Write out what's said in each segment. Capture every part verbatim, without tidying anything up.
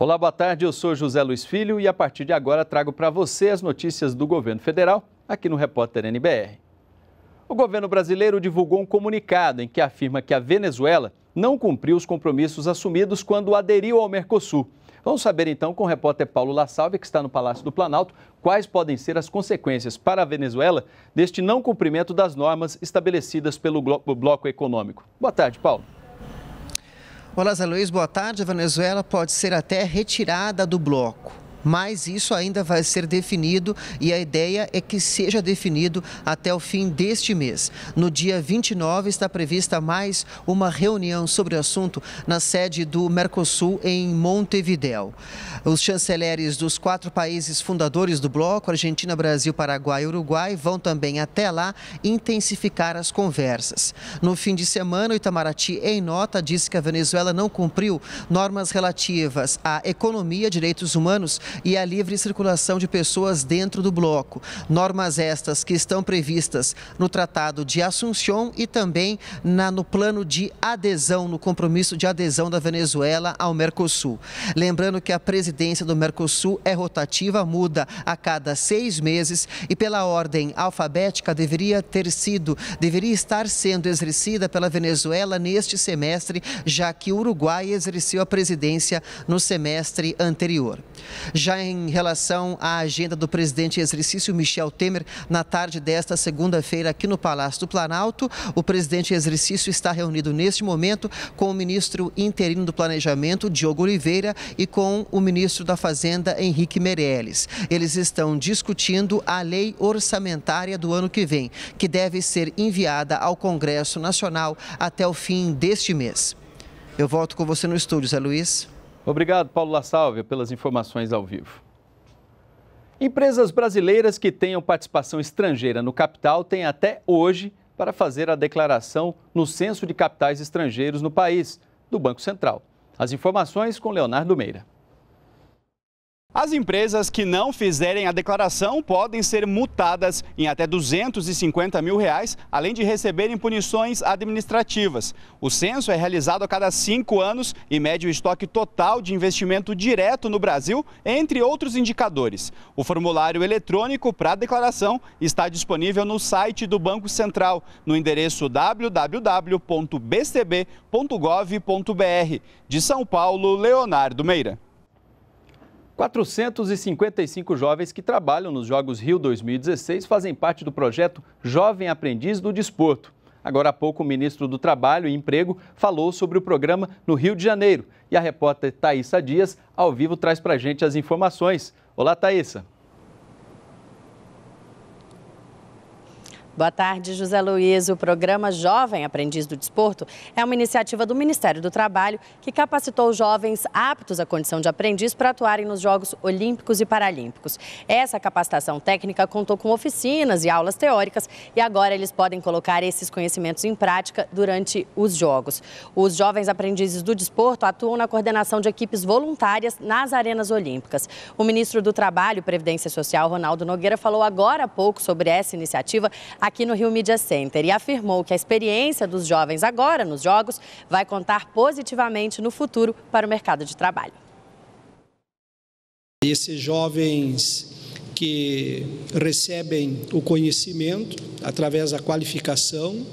Olá, boa tarde, eu sou José Luiz Filho e a partir de agora trago para você as notícias do governo federal aqui no Repórter N B R. O governo brasileiro divulgou um comunicado em que afirma que a Venezuela não cumpriu os compromissos assumidos quando aderiu ao Mercosul. Vamos saber então com o repórter Paulo La Salve, que está no Palácio do Planalto, quais podem ser as consequências para a Venezuela deste não cumprimento das normas estabelecidas pelo bloco econômico. Boa tarde, Paulo. Olá, Zé Luiz, boa tarde. A Venezuela pode ser até retirada do bloco, mas isso ainda vai ser definido e a ideia é que seja definido até o fim deste mês. No dia vinte e nove está prevista mais uma reunião sobre o assunto na sede do Mercosul em Montevidéu. Os chanceleres dos quatro países fundadores do bloco, Argentina, Brasil, Paraguai e Uruguai, vão também até lá intensificar as conversas. No fim de semana, o Itamaraty, em nota, disse que a Venezuela não cumpriu normas relativas à economia, direitos humanos e a livre circulação de pessoas dentro do bloco. Normas estas que estão previstas no Tratado de Assunção e também na, no plano de adesão, no compromisso de adesão da Venezuela ao Mercosul. Lembrando que a presidência do Mercosul é rotativa, muda a cada seis meses e pela ordem alfabética deveria ter sido, deveria estar sendo exercida pela Venezuela neste semestre, já que o Uruguai exerceu a presidência no semestre anterior. Já em relação à agenda do presidente em exercício Michel Temer, na tarde desta segunda-feira aqui no Palácio do Planalto, o presidente em exercício está reunido neste momento com o ministro interino do Planejamento, Diogo Oliveira, e com o ministro da Fazenda, Henrique Meirelles. Eles estão discutindo a lei orçamentária do ano que vem, que deve ser enviada ao Congresso Nacional até o fim deste mês. Eu volto com você no estúdio, Zé Luiz. Obrigado, Paulo La Salve, pelas informações ao vivo. Empresas brasileiras que tenham participação estrangeira no capital têm até hoje para fazer a declaração no Censo de Capitais Estrangeiros no país, do Banco Central. As informações com Leonardo Meira. As empresas que não fizerem a declaração podem ser multadas em até duzentos e cinquenta mil reais, além de receberem punições administrativas. O censo é realizado a cada cinco anos e mede o estoque total de investimento direto no Brasil, entre outros indicadores. O formulário eletrônico para a declaração está disponível no site do Banco Central, no endereço w w w ponto b c b ponto gov ponto b r. De São Paulo, Leonardo Meira. quatrocentos e cinquenta e cinco jovens que trabalham nos Jogos Rio dois mil e dezesseis fazem parte do projeto Jovem Aprendiz do Desporto. Agora há pouco, o ministro do Trabalho e Emprego falou sobre o programa no Rio de Janeiro. E a repórter Thaísa Dias, ao vivo, traz para a gente as informações. Olá, Thaísa. Boa tarde, José Luiz. O programa Jovem Aprendiz do Desporto é uma iniciativa do Ministério do Trabalho que capacitou jovens aptos à condição de aprendiz para atuarem nos Jogos Olímpicos e Paralímpicos. Essa capacitação técnica contou com oficinas e aulas teóricas e agora eles podem colocar esses conhecimentos em prática durante os Jogos. Os jovens aprendizes do desporto atuam na coordenação de equipes voluntárias nas arenas olímpicas. O ministro do Trabalho e Previdência Social, Ronaldo Nogueira, falou agora há pouco sobre essa iniciativa aqui no Rio Media Center e afirmou que a experiência dos jovens agora nos Jogos vai contar positivamente no futuro para o mercado de trabalho. Esses jovens que recebem o conhecimento através da qualificação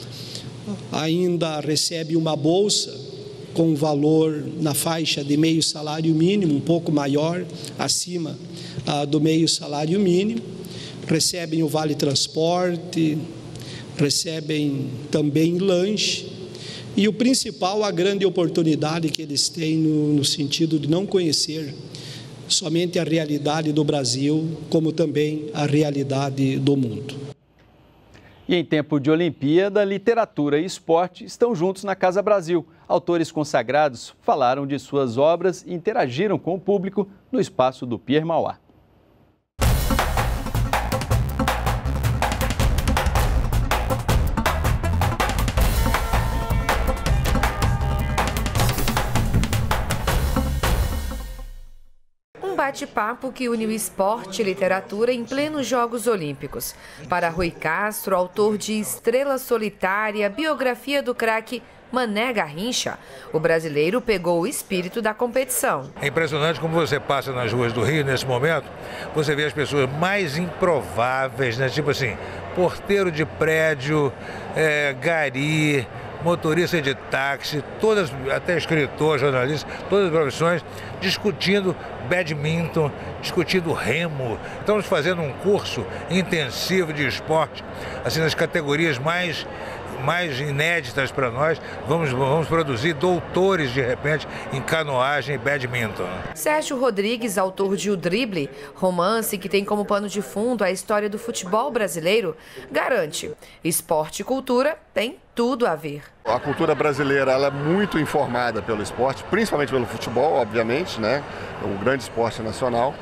ainda recebem uma bolsa com valor na faixa de meio salário mínimo, um pouco maior, acima ah, do meio salário mínimo. Recebem o vale transporte, recebem também lanche e o principal, a grande oportunidade que eles têm no, no sentido de não conhecer somente a realidade do Brasil, como também a realidade do mundo. E em tempo de Olimpíada, literatura e esporte estão juntos na Casa Brasil. Autores consagrados falaram de suas obras e interagiram com o público no espaço do Pier Mauá. Bate-papo que une o esporte e literatura em plenos Jogos Olímpicos. Para Rui Castro, autor de Estrela Solitária, biografia do craque, Mané Garrincha, o brasileiro pegou o espírito da competição. É impressionante como você passa nas ruas do Rio nesse momento, você vê as pessoas mais improváveis, né? Tipo assim, porteiro de prédio, é, gari, motorista de táxi, todas, até escritor, jornalista, todas as profissões, discutindo badminton, discutindo remo. Estamos fazendo um curso intensivo de esporte, assim, nas categorias mais, mais inéditas para nós. Vamos, vamos produzir doutores, de repente, em canoagem e badminton. Sérgio Rodrigues, autor de O Drible, romance que tem como pano de fundo a história do futebol brasileiro, garante: esporte e cultura têm tudo a ver. A cultura brasileira ela é muito informada pelo esporte, principalmente pelo futebol, obviamente, né? O grande esporte nacional.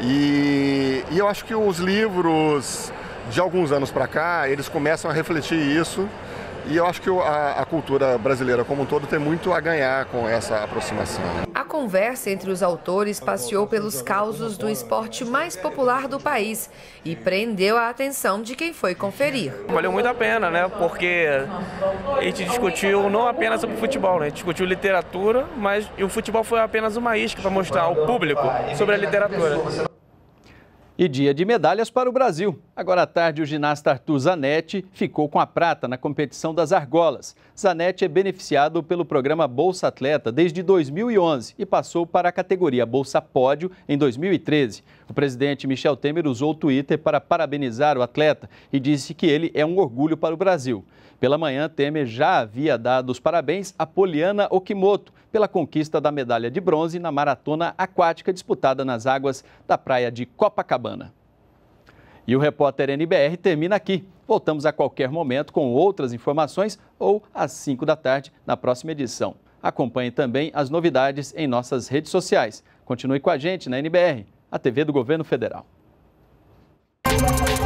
E, e eu acho que os livros, de alguns anos para cá, eles começam a refletir isso. E eu acho que a, a cultura brasileira como um todo tem muito a ganhar com essa aproximação. A conversa entre os autores passeou pelos causos do esporte mais popular do país e prendeu a atenção de quem foi conferir. Valeu muito a pena, né? Porque a gente discutiu não apenas sobre futebol, né? A gente discutiu literatura, mas o futebol foi apenas uma isca para mostrar ao público sobre a literatura. E dia de medalhas para o Brasil. Agora à tarde, o ginasta Arthur Zanetti ficou com a prata na competição das argolas. Zanetti é beneficiado pelo programa Bolsa Atleta desde dois mil e onze e passou para a categoria Bolsa Pódio em dois mil e treze. O presidente Michel Temer usou o Twitter para parabenizar o atleta e disse que ele é um orgulho para o Brasil. Pela manhã, Temer já havia dado os parabéns a Poliana Okimoto pela conquista da medalha de bronze na maratona aquática disputada nas águas da praia de Copacabana. E o Repórter N B R termina aqui. Voltamos a qualquer momento com outras informações ou às cinco da tarde na próxima edição. Acompanhe também as novidades em nossas redes sociais. Continue com a gente na N B R, a T V do Governo Federal.